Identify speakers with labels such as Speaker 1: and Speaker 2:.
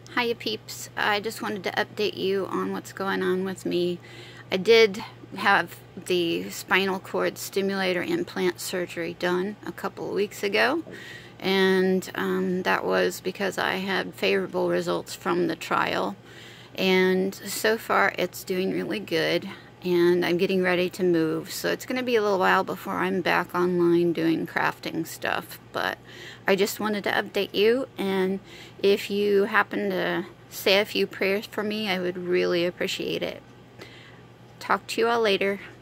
Speaker 1: Hiya peeps, I just wanted to update you on what's going on with me. I did have the spinal cord stimulator implant surgery done a couple of weeks ago, and that was because I had favorable results from the trial, and so far it's doing really good, and I'm getting ready to move, so it's going to be a little while before I'm back online doing crafting stuff. But I just wanted to update you, and if you happen to say a few prayers for me, I would really appreciate it. Talk to you all later.